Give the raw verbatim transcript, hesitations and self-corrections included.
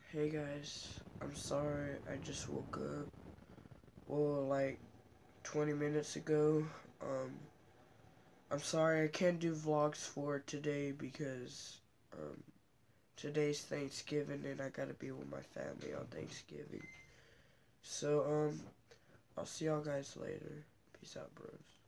Hey guys, I'm sorry, I just woke up. Well, like twenty minutes ago. Um, I'm sorry I can't do vlogs for today because um, today's Thanksgiving and I gotta be with my family on Thanksgiving. So, um, I'll see y'all guys later. Peace out, bros.